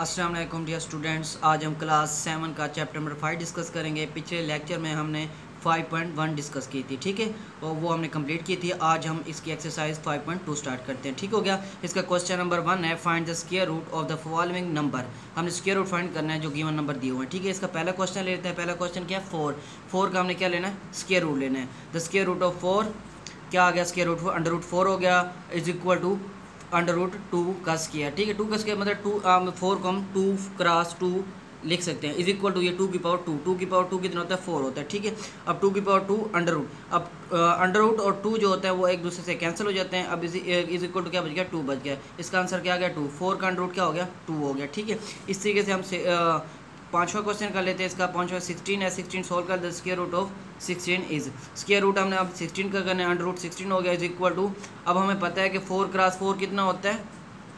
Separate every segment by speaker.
Speaker 1: अस्सलाम वालेकुम dear students. आज हम क्लास 7 का चैप्टर नंबर 5 डिस्कस करेंगे। पिछले लेक्चर में हमने 5.1 डिस्कस की थी, ठीक है, और वो हमने कंप्लीट की थी। आज हम इसकी एक्सरसाइज 5.2 स्टार्ट करते हैं, ठीक हो गया। इसका क्वेश्चन नंबर 1 है, find the square root of the following number. हमने स्क्वायर रूट फाइंड करना है जो गिवन नंबर दिए हुए हैं, ठीक है। इसका पहला क्वेश्चन लेते हैं। पहला क्वेश्चन क्या है, 4 का हमने क्या लेना है, स्क्वायर रूट लेना है। द स्क्वायर रूट ऑफ 4 क्या आ गया, स्क्वायर रूट अंडर रूट 4 हो गया, is equal to under root 2 का स्क्वायर, ठीक है। 2 का स्क्वायर मतलब 4 को हम 2 क्रॉस 2 लिख सकते हैं, इज इक्वल टू ये 2 की पावर 2, 2 की पावर 2 कितना होता है, 4 होता है, ठीक है। अब 2 की पावर 2 अंडर रूट, अब अंडर रूट और 2 जो होता है वो एक दूसरे से कैंसिल हो जाते हैं। अब इज इक्वल टू क्या बच गया, 2 बच गया। इसका आंसर क्या आ गया, 2। 4 का अंडर रूट क्या हो गया, 2 हो गया, ठीक है। इस तरीके से हम पाँचवा क्वेश्चन कर लेते हैं। इसका पाँचवा 16 है। 16 सोल्व कर, the square root of 16 is, square root हमने अब 16 का करना है, अंडर रूट 16 हो गया, इज इक्वल टू, अब हमें पता है कि 4 क्रॉस 4 कितना होता है,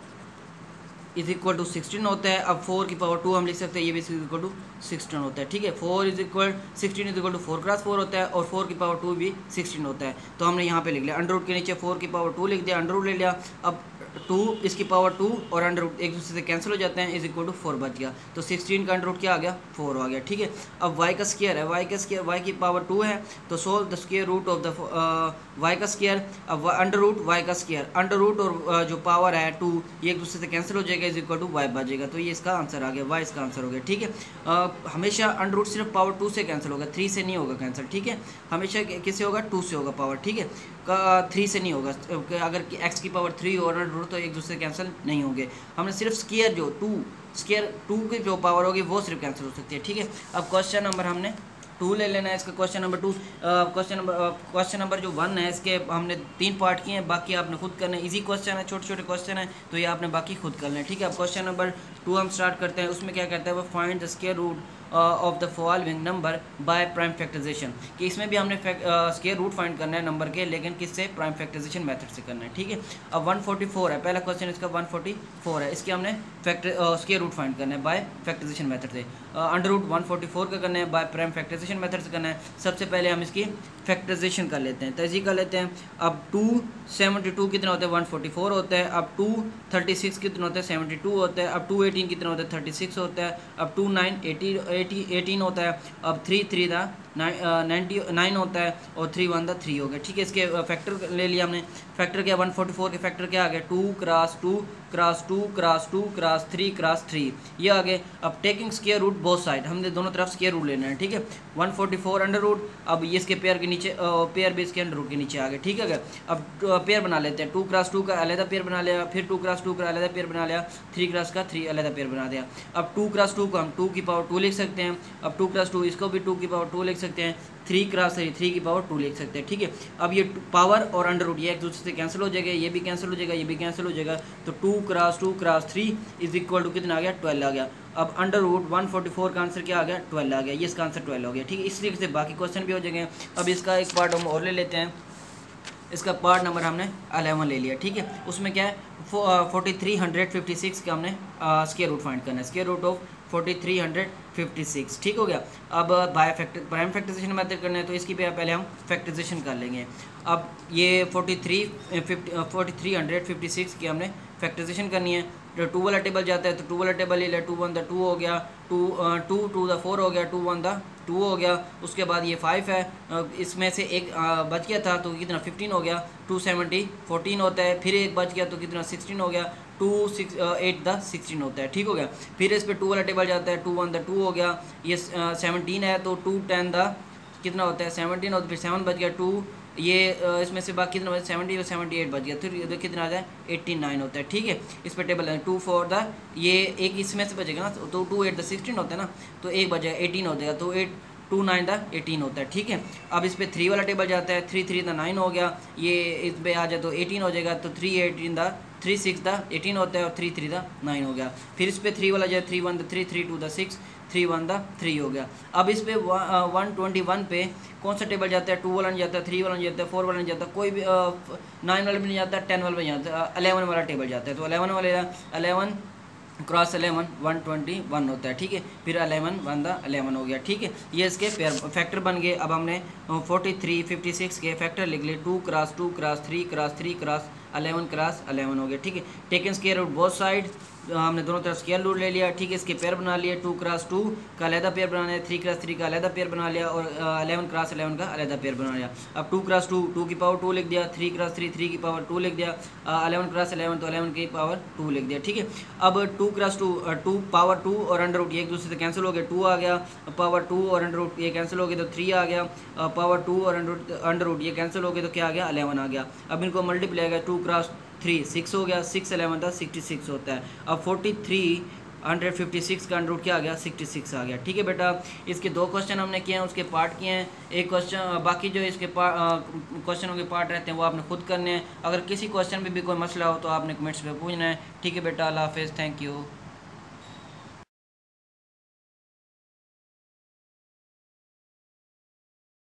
Speaker 1: इज इक्वल टू 16 होता है। अब 4 की पावर 2 हम लिख सकते हैं, ये भी इज इक्वल टू 16 होता है, ठीक है। 4 is equal 16 is equal to 4 cross 4 होता है, और 4 की पावर 2 भी 16 होता है। तो हमने यहाँ पे लिख लिया, अंडर रूट के नीचे 4 की पावर 2 लिख दिया, अंडर रूट ले लिया। अब 2 इसकी पावर 2 और अंडर रूट एक दूसरे से कैंसिल हो जाते हैं, इज इक्वल टू 4 बच गया। तो 16 का अंडर रूट क्या आ गया, 4 आ गया, ठीक है। अब y का स्क्वायर है, y का स्क्वायर, y की पावर 2 है, तो solve the square root of the y का स्क्वायर। अब अंडर रूट y का स्क्वायर, अंडर रूट और जो पावर है 2 ये एक दूसरे से कैंसिल हो जाएगा, इज इक्वल टू y बचेगा। तो ये इसका आंसर आ गया, y इसका आंसर हो गया, ठीक है। हमेशा अंडर रूट सिर्फ पावर 2 से कैंसिल होगा, 3 से नहीं होगा कैंसिल, ठीक है। हमेशा किससे होगा, 2 से होगा पावर, ठीक है, 3 से नहीं होगा। अगर x की पावर 3 और अंडर रूट तो एक दूसरे से कैंसिल नहीं होंगे। हमने सिर्फ स्क्वायर जो 2 स्क्वायर 2 की जो पावर होगी वो सिर्फ कैंसिल हो सकती है, ठीक है। अब क्वेश्चन नंबर हमने 2 ले लेना है। इसका क्वेश्चन नंबर 2 क्वेश्चन नंबर जो 1 है, इसके हमने 3 पार्ट किए हैं, बाकी आपने खुद करना है। इजी क्वेश्चन है, छोटे छोटे क्वेश्चन है, तो ये आपने बाकी खुद करना है, ठीक है। अब क्वेश्चन नंबर 2 हम स्टार्ट करते हैं। उसमें क्या कहता है, वो find the square root of the following number by prime factorisation, कि इसमें भी हमने स्क्वायर रूट फाइंड करना है नंबर के, लेकिन किससे, प्राइम फैक्टराइजेशन मेथड से करना है, ठीक है। अब 144 है, पहला क्वेश्चन इसका 144 है, इसके हमने स्क्वायर रूट फाइंड करना है बाय फैक्टराइजेशन मेथड से। अंडर रूट 144 का करना है बाय प्राइम फैक्टराइजेशन मेथड से करना है। सबसे पहले हम इसकी फैक्टराइजेशन कर लेते हैं, तजी कर लेते हैं। अब 272 कितना होता है, 144 होता है। अब 236 कितना होता है, 72 होता है। अब 218 कितना होता है, 36 होता है। अब 29 18 होता है। अब 3 3 दा 99 होता है, और 3 1 दा 3 हो गया, ठीक है। इसके फैक्टर ले लिया हमने। फैक्टर क्या, 144 के फैक्टर क्या आ गया, 2 cross 2 cross 2 cross 2 cross 3 cross 3, ये आ गए। अब taking square root both side, हमने दोनों तरफ स्क्वायर रूट लेना है, ठीक है। 144 अंडर रूट, अब ये इसके पेयर के नीचे, पेयर भी इसके अंडर रूट के नीचे आ गए, ठीक है। अब पेयर बना लेते हैं। 2 क्रॉस 2 का अलग पेयर बना लिया, फिर 2 क्रॉस 2 का अलग पेयर बना लिया, 3 क्रॉस का 3 अलग पेयर बना दिया। अब 2 क्रॉस 2 को हम 2 की पावर 2 लिख सकते हैं। अब 2 क्रॉस 2 इसको भी 2 की पावर 2 लिख सकते हैं। 3 क्रॉस 3 की पावर 2 लिख सकते हैं, ठीक है। अब ये पावर और अंडर रूट ये एक दूसरे से कैंसिल हो जाएगा, ये भी कैंसिल हो जाएगा, ये भी कैंसिल हो जाएगा। तो 2 क्रॉस 3 इज इक्वल टू कितना आ गया, 12 आ गया। अब अंडर रूट 144 का आंसर क्या आ गया, 12 आ गया, ये इसका आंसर 12 हो गया, ठीक है। इस तरीके से बाकी क्वेश्चन भी हो जाएंगे। अब इसका एक पार्ट हम और ले लेते हैं। इसका पार्ट नंबर हमने 11 ले लिया, ठीक है। उसमें क्या है, 4356 का हमने स्क्वायर रूट फाइंड करना है, स्क्वायर रूट ऑफ 4356, ठीक हो गया। अब प्राइम फैक्टराइजेशन मेथड करना है, तो इसकी पहले हम फैक्टराइजेशन कर लेंगे। अब ये 4356 की हमने फैक्टराइजेशन करनी है। तो 2 वाला टेबल जाता है, तो 2 वाला टेबल ले लिया, 2 1 2 हो गया, 2 2 4 हो गया, 2 1 2 हो गया। उसके बाद ये 5 है, इसमें से एक बच गया था, तो कितना 15 हो गया। 270 14 होता है, फिर एक बच गया, तो कितना 16 हो गया। 2 6 8 16 होता है, ठीक हो गया। फिर इस पर 2 वाला टेबल जाता है, 2 1 2 हो गया। ये 17 है, तो 2 10 कितना होता है, 17 होता है, फिर 7 बच गया। 2 ये इसमें से बाकी कितना 70 और 78 बच गया, फिर कितना आ जाए 89 होता है, ठीक है। इस पर टेबल है 2 4 ये एक इसमें से बचेगा ना, तो 2 8 16 होता है ना, तो एक बचेगा 18 हो जाएगा, तो 2 9 18 होता है, ठीक है। अब इस पर 3 वाला टेबल जाता है, 3 3 9 हो गया, ये इस पर आ जाए तो 18 हो जाएगा, तो 3 18 3 6 18 होता है, और 3 3 9 हो गया। फिर इस पर 3 वाला जाए, 3 1 3 3 2 6 3 1 3 हो गया। अब इस पे 121 पे कौन सा टेबल जाता है, 2 वाला नहीं जाता, 3 वाला नहीं जाता, 4 वाला नहीं जाता, कोई भी 9 वाला भी नहीं जाता, 10 वाला भी नहीं जाता, 11 वाला टेबल जाता है। तो 11 वाले 11 क्रॉस 11 121 होता है, ठीक है। फिर 11 1 11 हो गया, ठीक है। ये इसके पेयर फैक्टर बन गए। अब हमने 4356 के फैक्टर लिख लिए, 2 cross 2 cross 3 cross 3 cross 11 cross 11 हो गया, ठीक है। Taken square root both side, हमने दोनों तरफ स्क्वायर रूट ले लिया, ठीक है। इसके पेयर बना लिए, 2 क्रॉस 2 का अलहदा पेयर बनाना है, 3 क्रॉस 3 का अलहदा पेयर बना लिया और 11 क्रॉस 11 का अलहदा पेयर बना लिया। अब 2 क्रॉस 2 2 की पावर 2 लिख दिया, 3 क्रॉस 3 3 की पावर 2 लिख दिया, 11 क्रॉस 11 तो 11 की पावर 2 लिख दिया, ठीक है। अब 2 क्रॉस 2 2 पावर 2 और अंडर रूट ये एक दूसरे से कैंसिल हो गए, 2 आ गया, पावर 2 और अंडर रूट ये कैंसिल हो गए तो 3 आ गया, पावर 2 और अंडर रूट ये कैंसिल हो गए तो क्या आ गया, 11 आ गया। अब इनको मल्टीप्लाई किया, 2 क्रॉस 3 6 हो गया, 6 11 था 66 होता है। अब 43 का अंडर रूट क्या आ गया, 66 आ गया, ठीक है बेटा। इसके 2 क्वेश्चन हमने किए हैं, उसके पार्ट किए हैं, एक क्वेश्चन बाकी जो इसके क्वेश्चनों के पार्ट रहते हैं वो आपने खुद करने हैं। अगर किसी क्वेश्चन में भी कोई मसला हो तो आपने कमेंट्स पे पूछना है, ठीक है बेटा। अल्लाह हाफिज़, थैंक यू।